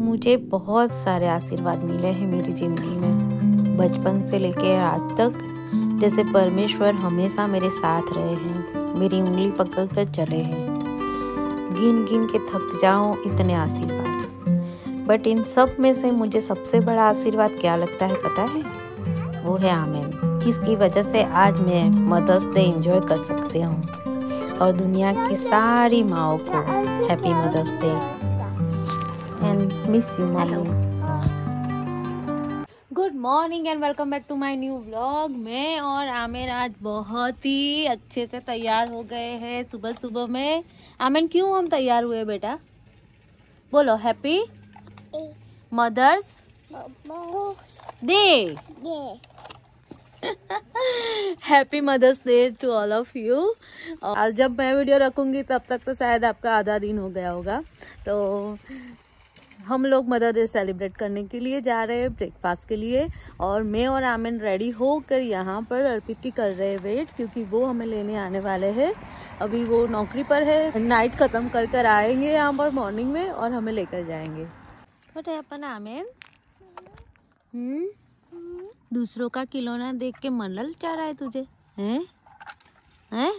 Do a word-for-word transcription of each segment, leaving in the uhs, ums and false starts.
मुझे बहुत सारे आशीर्वाद मिले हैं मेरी ज़िंदगी में, बचपन से लेके आज तक। जैसे परमेश्वर हमेशा मेरे साथ रहे हैं, मेरी उंगली पकड़ कर चले हैं। गिन गिन के थक जाऊं इतने आशीर्वाद। बट इन सब में से मुझे सबसे बड़ा आशीर्वाद क्या लगता है पता है? वो है आमेन, जिसकी वजह से आज मैं मदर्स डे एंजॉय कर सकती हूँ और दुनिया की सारी माओं को happy mother's day and miss you mummy. Good morning and welcome back to my new vlog. मैं और आमेन आज बहुत ही अच्छे से तैयार हो गए हैं सुबह सुबह में। आमेन, क्यों हम तैयार हुए बेटा? बोलो happy mother's day. Happy mother's day to all of you. और जब मैं वीडियो रखूंगी तब तक तो शायद आपका आधा दिन हो गया होगा। तो हम लोग मदर डे सेलिब्रेट करने के लिए जा रहे हैं ब्रेकफास्ट के लिए, और मैं और आमेन रेडी होकर यहाँ पर अर्पित कर रहे हैं वेट, क्योंकि वो हमें लेने आने वाले हैं। अभी वो नौकरी पर है, नाइट खत्म कर कर आएंगे यहाँ पर मॉर्निंग में और हमें लेकर जाएंगे। व्हाट हैपन आमेन? हम्म दूसरों का खिलौना देख के मन ललचा रहा है तुझे? हैं हैं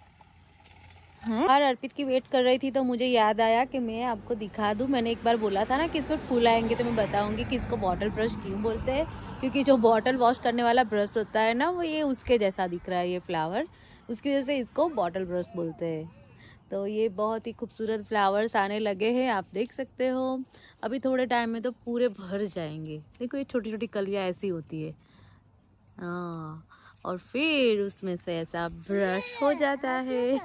और अर्पित की वेट कर रही थी तो मुझे याद आया कि मैं आपको दिखा दूं। मैंने एक बार बोला था ना कि इस पर फूल आएंगे तो मैं बताऊंगी कि इसको बॉटल ब्रश क्यों बोलते हैं, क्योंकि जो बॉटल वॉश करने वाला ब्रश होता है ना, वो ये उसके जैसा दिख रहा है ये फ्लावर, उसकी वजह से इसको बॉटल ब्रश बोलते हैं। तो ये बहुत ही खूबसूरत फ्लावर्स आने लगे हैं, आप देख सकते हो। अभी थोड़े टाइम में तो पूरे भर जाएंगे। देखो ये छोटी छोटी कलियाँ ऐसी होती है, हाँ, और फिर उसमें से ऐसा ब्रश हो जाता है।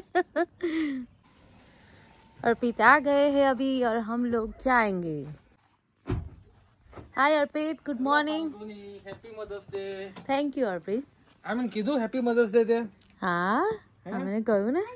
अर्पित आ गए हैं अभी और हम लोग जाएंगे। Hi Arpit, good morning. Happy mother's day. Thank you Arpit. Amen कीधु हैप्पी मदर्स डे दे। हाँ हमने कहू ना।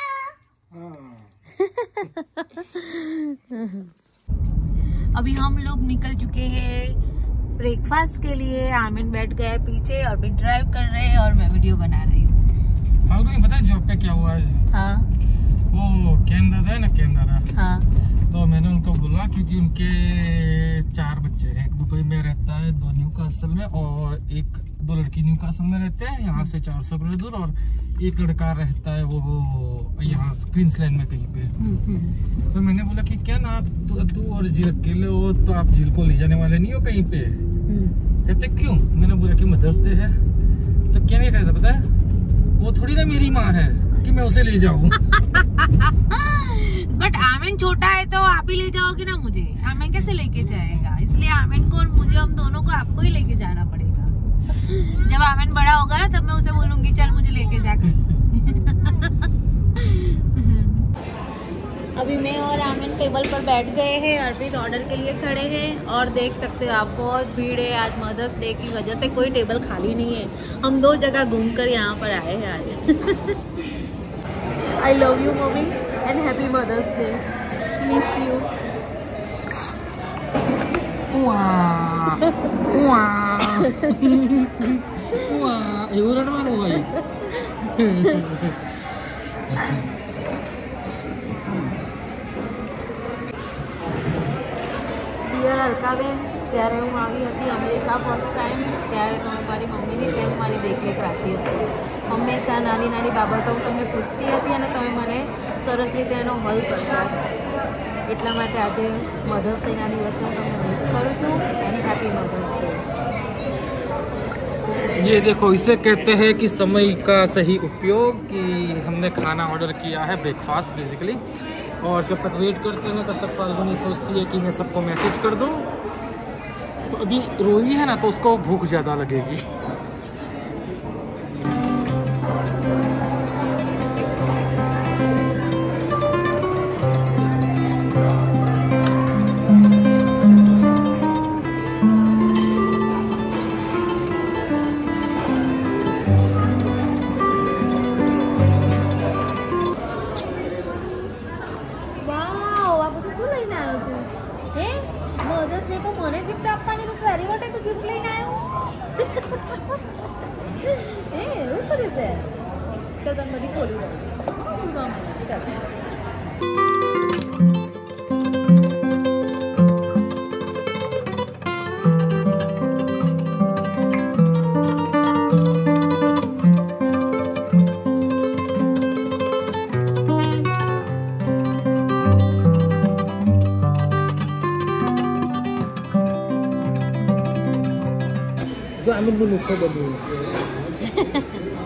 अभी हम लोग निकल चुके हैं ब्रेकफास्ट के लिए। आमिन बैठ गया पीछे और भी ड्राइव कर रहे हैं और मैं वीडियो बना रही हूँ। फाल्गुनी पता है जॉब पे क्या हुआ आज? हाँ, वो केंद्र है ना, केंद्र। हाँ, तो मैंने उनको बोला, क्योंकि उनके चार बच्चे हैं, एक दुबई में रहता है, दो न्यू कासल में, और एक दो लड़की न्यू कासल में रहते हैं, यहाँ से चार सौ किलोमीटर दूर, और एक लड़का रहता है वो, वो यहाँ क्वींसलैंड में कहीं पे। तो मैंने बोला कि क्या ना तू, तू और झील अकेले हो तो आप झील को ले जाने वाले नहीं हो कहीं पे? कहते क्यों? मैंने बोला कि मदर्स डे है। तो क्या नहीं रहता पता है, वो थोड़ी ना मेरी माँ है कि मैं उसे ले जाऊँ। बट आमिन छोटा है तो आप ही ले जाओगे ना मुझे, आमिन कैसे लेके जाएगा? इसलिए आमिन को और मुझे, हम दोनों को आपको ही लेके जाना पड़ेगा। जब आमिन बड़ा होगा ना तब मैं उसे बोलूंगी चल मुझे लेके जाकर। अभी मैं और आमिन टेबल पर बैठ गए हैं, अर्पित ऑर्डर के लिए खड़े हैं, और देख सकते हो आप बहुत भीड़ है आज। मदर्स डे की वजह से कोई टेबल खाली नहीं है। हम दो जगह घूमकर यहाँ पर आए हैं आज। I love you mummy and happy mother's day, miss you. वाह वाह वाह, एवढं मारू भाई। ડિયર અલકાબેન, ત્યારે હું આવી હતી અમેરિકા ફર્સ્ટ ટાઈમ, ત્યારે તમે મારી મમ્મીની જેમ મારી દેખરેખ રાખી હતી. હંમેશા નાની નાની બાબતો હું તમને પૂછતી હતી અને તમે મને સરસ રીતે એનો હલ કરતા. એટલા માટે આજે મધર્સ ડેના દિવસે હું તમને વિશ કરું છું એન્ડ હેપી મધર્સ ડે। ये देखो, इसे कहते हैं कि समय का सही उपयोग। कि हमने खाना ऑर्डर किया है, ब्रेकफास्ट बेसिकली, और जब तक वेट करते हैं तब तक फाल्गुनी सोचती है कि मैं सबको मैसेज कर दूं। तो अभी रोई है ना तो उसको भूख ज़्यादा लगेगी। બધી ખોલી દઉં। आमिर भी मुझसे बोलिए।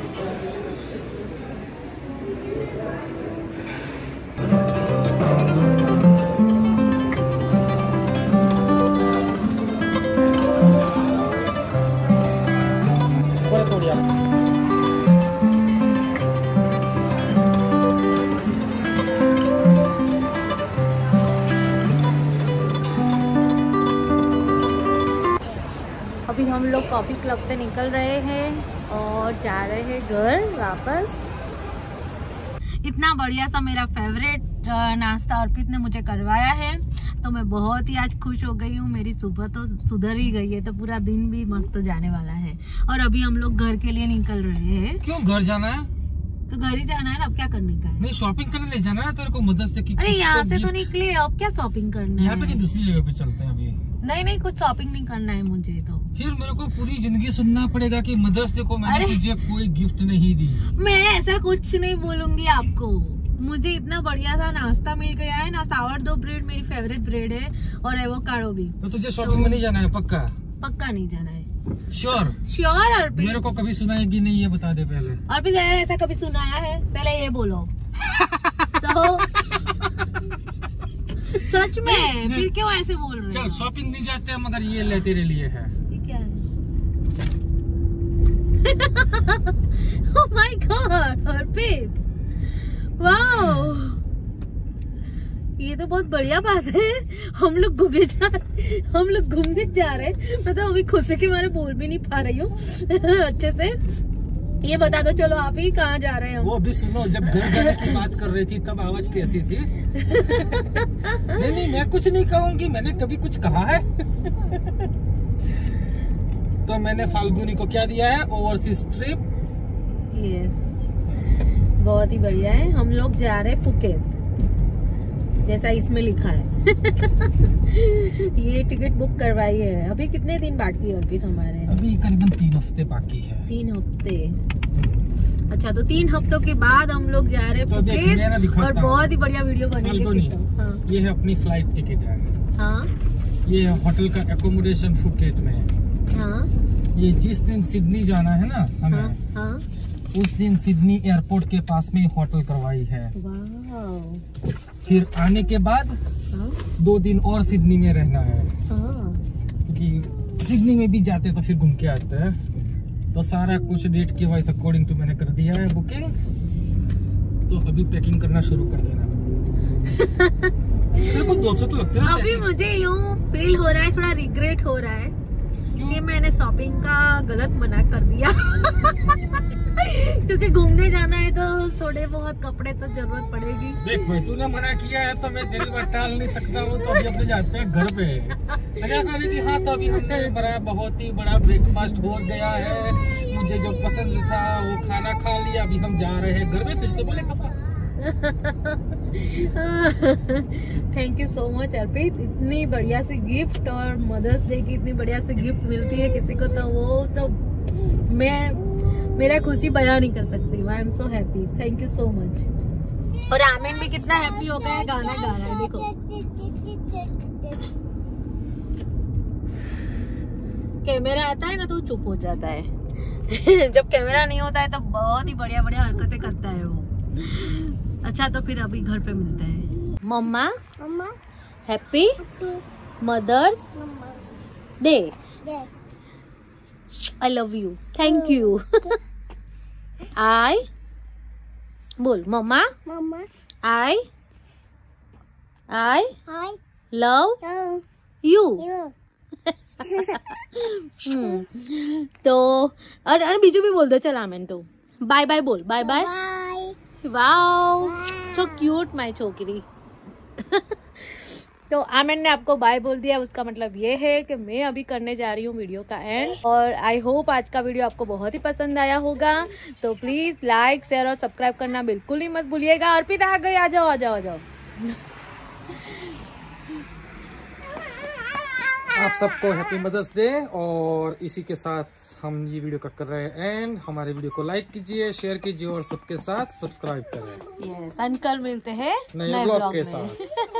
अभी हम लोग कॉफ़ी क्लब से निकल रहे हैं और जा रहे हैं घर वापस। इतना बढ़िया सा मेरा फेवरेट नाश्ता अर्पित ने मुझे करवाया है, तो मैं बहुत ही आज खुश हो गई हूँ। मेरी सुबह तो सुधर ही गई है, तो पूरा दिन भी मस्त जाने वाला है। और अभी हम लोग घर के लिए निकल रहे हैं। क्यों घर जाना है? तो घर ही जाना है ना, अब क्या करने का है? नहीं, शॉपिंग करने ले जाना है तेरे को मदद से। अरे यहाँ से तो निकले, अब क्या शॉपिंग करना है? यहाँ पे नहीं, दूसरी जगह पे चलते हैं अभी। नहीं नहीं, कुछ शॉपिंग नहीं करना है मुझे। तो फिर मेरे को पूरी जिंदगी सुनना पड़ेगा कि मदर्स डे को मैंने तुझे कोई गिफ्ट नहीं दी। मैं ऐसा कुछ नहीं बोलूंगी आपको। मुझे इतना बढ़िया सा नाश्ता मिल गया है ना। सावर दो ब्रेड मेरी फेवरेट ब्रेड है और एवोकाडो भी। तो तुझे शॉपिंग तो, में नहीं जाना है? पक्का पक्का नहीं जाना है? Sure sure Arpit. मेरे को कभी सुनाएगी नहीं, ये बता दे पहले। अर्पित ऐसा कभी सुनाया है? पहले ये बोलो। तो सच में फिर क्यों ऐसे बोल रहे? चल शॉपिंग नहीं जाते हैं, मगर ये ले तेरे लिए है। ये क्या है? Oh my god Arpit, wow, ये तो बहुत बढ़िया बात है। हम लोग घूमने जा हम लोग घूमने जा रहे हैं। मतलब अभी खुद से के मारे बोल भी नहीं पा रही हूँ अच्छे से। ये बता दो, चलो आप ही कहाँ जा रहे हैं? वो भी सुनो, जब घर जाने की बात कर रही थी तब आवाज कैसी थी? नहीं नहीं, मैं कुछ नहीं कहूँगी, मैंने कभी कुछ कहा है? तो मैंने फाल्गुनी को क्या दिया है? Overseas trip. यस, बहुत ही बढ़िया है। हम लोग जा रहे हैं फुकेत, जैसा इसमें लिखा है। ये टिकट बुक करवाई है। अभी कितने दिन बाकी है अभी हमारे? अभी करीबन तीन हफ्ते बाकी है। तीन हफ्ते? अच्छा, तो तीन हफ्तों के बाद हम लोग जा रहे हैं तो फुकेत और बहुत ही बढ़िया वीडियो बनेगी। हाँ। ये है अपनी फ्लाइट टिकट है। हाँ। ये है होटल का एकोमोडेशन फुकेत में। हाँ। ये जिस दिन सिडनी जाना है ना हमें, हाँ, हाँ। उस दिन सिडनी एयरपोर्ट के पास में होटल करवाई है। वाह। फिर आने के बाद हाँ? दो दिन और सिडनी में रहना है। हाँ। क्योंकि सिडनी में भी जाते तो फिर घूम के आते हैं। तो सारा कुछ डेट के वाइज अकॉर्डिंग टू मैंने कर दिया है बुकिंग। तो अभी पैकिंग करना शुरू कर देना। तेरे को दो सौ तो लगते हैं। अभी मुझे यूँ फील हो रहा है, थोड़ा रिग्रेट हो रहा है कि मैंने शॉपिंग का गलत मना कर दिया। क्योंकि घूमने जाना है तो थोड़े बहुत कपड़े तो जरूरत पड़ेगी। देख भाई, तूने मना किया है तो मैं तेरी बात टाल नहीं सकता हूँ। तो अभी अपने जाते हैं घर पे। क्या कह रही थी? हाँ, तो अभी हमने बड़ा बहुत ही बड़ा ब्रेकफास्ट हो गया है। मुझे जो पसंद था वो खाना खा लिया। अभी हम जा रहे हैं घर में। फिर से बोले पापा। Thank you so much Arpit. इतनी बढ़िया सी गिफ्ट और मदर्स डे की इतनी बढ़िया सी गिफ्ट मिलती है किसी को, तो वो तो मैं मेरा खुशी बयां नहीं कर सकती। I am so happy, thank you so much. और आमिन भी कितना हैप्पी हो गया है, गाना गा रहा है। देखो, कैमरा आता है ना तो चुप हो जाता है। जब कैमरा नहीं होता है तो बहुत ही बढ़िया बढ़िया हरकतें करता है वो। अच्छा, तो फिर अभी घर पे मिलते हैं। Mamma, mamma happy mother's day. I love you, thank you. आई बोल mamma, mamma I I I love you. तो और अरे बीजू भी बोल दो। चल आमेन, तो बाय बाय बोल। Bye bye. Wow, so cute my छोकरी। तो आमिर ने आपको बाय बोल दिया, उसका मतलब ये है कि मैं अभी करने जा रही हूँ वीडियो का एंड। और आई होप आज का वीडियो आपको बहुत ही पसंद आया होगा। तो प्लीज लाइक शेयर और सब्सक्राइब करना बिल्कुल ही मत भूलिएगा। अर्पित आ गई, आ जाओ आ जाओ आ जाओ। आप सबको हैप्पी मदर्स डे। और इसी के साथ हम ये वीडियो कट कर रहे हैं एंड। हमारे वीडियो को लाइक कीजिए, शेयर कीजिए और सबके साथ सब्सक्राइब करें। यस, अंकल मिलते हैं नए ब्लॉग के साथ।